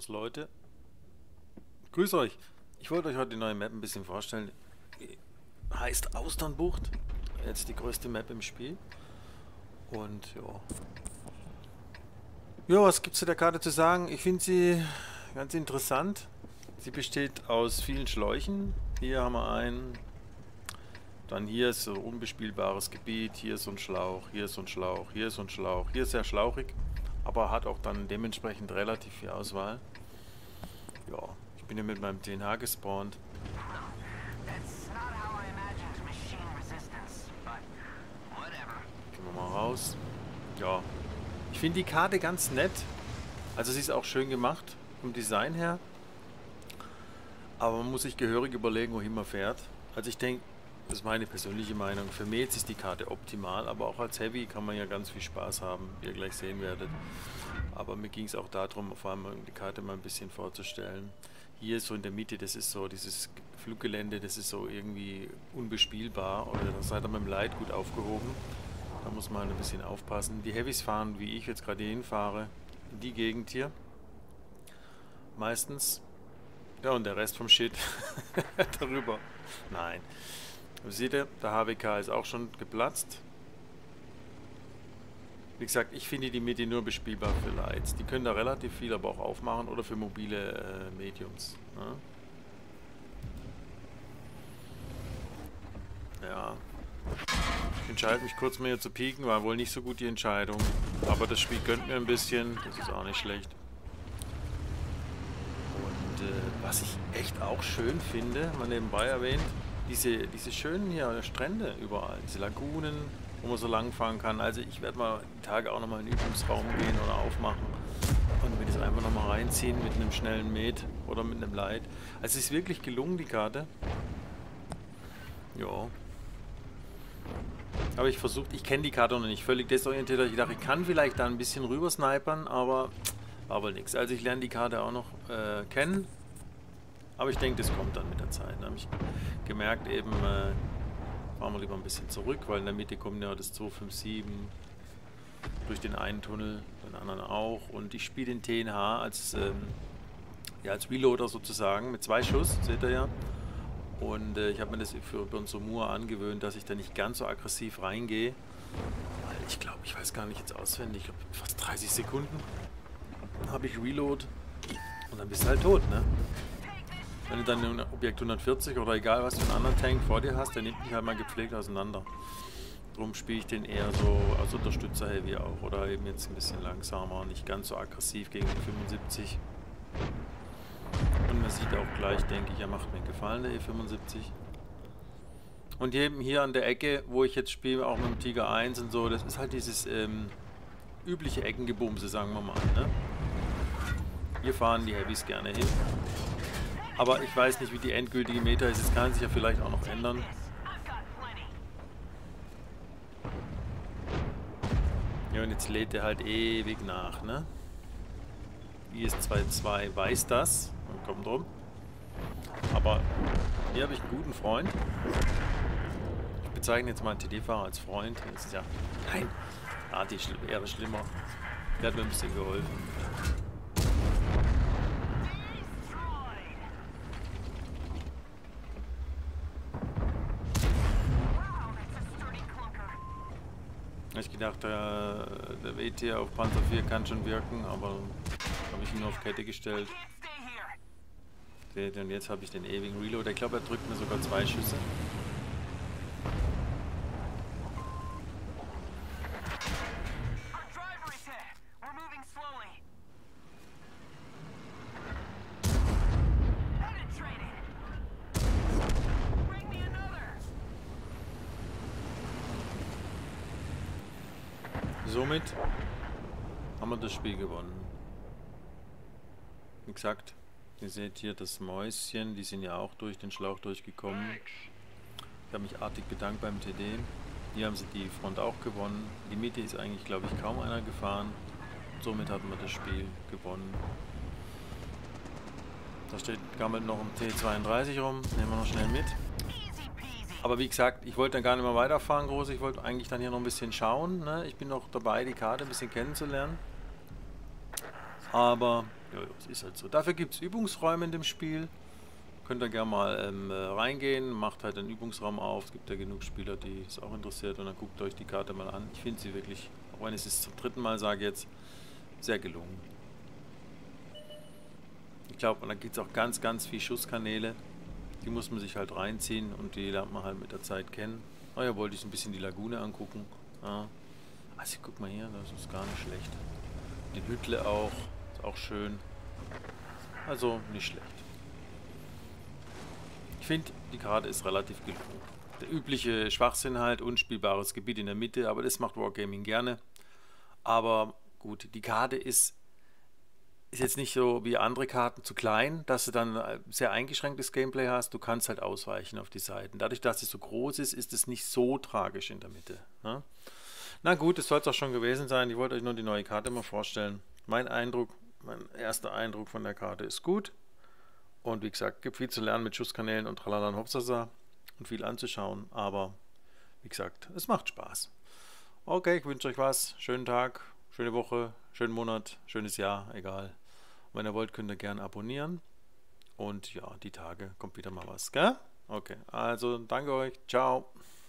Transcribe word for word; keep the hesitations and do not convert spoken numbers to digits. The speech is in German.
Servus Leute. Grüß euch. Ich wollte euch heute die neue Map ein bisschen vorstellen. Die heißt Austernbucht. Jetzt die größte Map im Spiel. Und ja. Ja, was gibt's zu der Karte zu sagen? Ich finde sie ganz interessant. Sie besteht aus vielen Schläuchen. Hier haben wir einen. Dann hier ist so ein unbespielbares Gebiet. Hier ist so ein Schlauch. Hier ist so ein Schlauch. Hier ist so ein Schlauch. Hier ist sehr schlauchig. Aber hat auch dann dementsprechend relativ viel Auswahl. Ja, ich bin hier mit meinem T N H gespawnt. Gehen wir mal raus. Ja, ich finde die Karte ganz nett. Also sie ist auch schön gemacht vom Design her. Aber man muss sich gehörig überlegen, wohin man fährt. Also ich denke, das ist meine persönliche Meinung. Für Mates ist die Karte optimal, aber auch als Heavy kann man ja ganz viel Spaß haben, wie ihr gleich sehen werdet. Aber mir ging es auch darum, vor allem die Karte mal ein bisschen vorzustellen. Hier so in der Mitte, das ist so dieses Fluggelände, das ist so irgendwie unbespielbar. Oder da seid ihr mit dem Light gut aufgehoben. Da muss man halt ein bisschen aufpassen. Die Heavys fahren, wie ich jetzt gerade hier hinfahre, in die Gegend hier. Meistens. Ja, und der Rest vom Shit darüber. Nein. Seht ihr, der H W K ist auch schon geplatzt. Wie gesagt, ich finde die Mitte nur bespielbar für Lights. Die können da relativ viel aber auch aufmachen oder für mobile äh, Mediums. Ne? Ja. Ich entscheide mich kurz mal hier zu pieken, war wohl nicht so gut die Entscheidung. Aber das Spiel gönnt mir ein bisschen, das ist auch nicht schlecht. Und äh, was ich echt auch schön finde, mal nebenbei erwähnt, Diese, diese schönen hier Strände überall, diese Lagunen, wo man so lang fahren kann. Also ich werde mal die Tage auch nochmal in den Übungsraum gehen oder aufmachen und mir das einfach nochmal reinziehen mit einem schnellen Met oder mit einem Light. Also es ist wirklich gelungen, die Karte. Ja. Aber ich versuche, ich kenne die Karte noch nicht völlig desorientiert. Ich dachte, ich kann vielleicht da ein bisschen rüber snipern, aber war wohl nichts. Also ich lerne die Karte auch noch äh, kennen. Aber ich denke, das kommt dann mit der Zeit. Da habe ich gemerkt, eben äh, fahren wir lieber ein bisschen zurück, weil in der Mitte kommt ja das zwei fünf sieben durch den einen Tunnel, den anderen auch. Und ich spiele den T N H als, ähm, ja, als Reloader sozusagen mit zwei Schuss, seht ihr ja. Und äh, ich habe mir das für Bonsomur angewöhnt, dass ich da nicht ganz so aggressiv reingehe. Weil ich glaube, ich weiß gar nicht jetzt auswendig, ich glaube fast dreißig Sekunden habe ich Reload und dann bist du halt tot, ne? Wenn du dann ein Objekt hundertvierzig oder egal was für einen anderen Tank vor dir hast, der nimmt dich halt mal gepflegt auseinander. Darum spiele ich den eher so als Unterstützer-Heavy auch. Oder eben jetzt ein bisschen langsamer, nicht ganz so aggressiv gegen den fünfundsiebzig. Und man sieht auch gleich, denke ich, er macht mir einen Gefallen, der E fünfundsiebzig. Und eben hier an der Ecke, wo ich jetzt spiele, auch mit dem Tiger eins und so, das ist halt dieses ähm, übliche Eckengebumse, sagen wir mal. Ne? Hier fahren die Heavys gerne hin. Aber ich weiß nicht, wie die endgültige Meta ist. Das kann sich ja vielleicht auch noch ändern. Ja, und jetzt lädt er halt ewig nach, ne? I S zwei zwei weiß das und kommt drum. Aber hier habe ich einen guten Freund. Ich bezeichne jetzt mal einen T D-Fahrer als Freund. Das ist ja... Nein! Ah, die wäre schlimmer. Der hat mir ein bisschen geholfen. Ich gedacht, der, der W T auf Panzer vier kann schon wirken, aber habe ich ihn auf Kette gestellt. Und jetzt habe ich den ewigen Reload. Ich glaube, er drückt mir sogar zwei Schüsse. Somit haben wir das Spiel gewonnen. Wie gesagt, ihr seht hier das Mäuschen, die sind ja auch durch den Schlauch durchgekommen. Ich habe mich artig bedankt beim T D. Hier haben sie die Front auch gewonnen. Die Mitte ist eigentlich, glaube ich, kaum einer gefahren. Somit hatten wir das Spiel gewonnen. Da steht gammelt noch ein T zweiunddreißig rum, nehmen wir noch schnell mit. Aber wie gesagt, ich wollte dann gar nicht mehr weiterfahren groß, ich wollte eigentlich dann hier noch ein bisschen schauen. Ne? Ich bin noch dabei, die Karte ein bisschen kennenzulernen. Aber Ja, ja, es ist halt so. Dafür gibt es Übungsräume in dem Spiel. Könnt ihr gerne mal ähm, reingehen, macht halt einen Übungsraum auf. Es gibt ja genug Spieler, die es auch interessiert. Und dann guckt euch die Karte mal an. Ich finde sie wirklich, auch wenn ich es zum dritten Mal sage jetzt, sehr gelungen. Ich glaube, und da gibt es auch ganz, ganz viele Schusskanäle. Die muss man sich halt reinziehen und die lernt man halt mit der Zeit kennen. Oh ja, wollte ich ein bisschen die Lagune angucken. Ja. Also guck mal hier, das ist gar nicht schlecht. Die Hütte auch, ist auch schön. Also nicht schlecht. Ich finde, die Karte ist relativ gelungen. Der übliche Schwachsinn halt, unspielbares Gebiet in der Mitte, aber das macht Wargaming gerne. Aber gut, die Karte ist Ist jetzt nicht so wie andere Karten zu klein, dass du dann äh, sehr eingeschränktes Gameplay hast. Du kannst halt ausweichen auf die Seiten. Dadurch, dass sie so groß ist, ist es nicht so tragisch in der Mitte. Ne? Na gut, das soll es auch schon gewesen sein. Ich wollte euch nur die neue Karte mal vorstellen. Mein Eindruck, mein erster Eindruck von der Karte ist gut. Und wie gesagt, gibt viel zu lernen mit Schusskanälen und Tralala und Hopsasa und viel anzuschauen. Aber wie gesagt, es macht Spaß. Okay, ich wünsche euch was. Schönen Tag, schöne Woche, schönen Monat, schönes Jahr, egal. Wenn ihr wollt, könnt ihr gerne abonnieren. Und ja, die Tage kommt wieder mal was, gell? Okay, also danke euch. Ciao.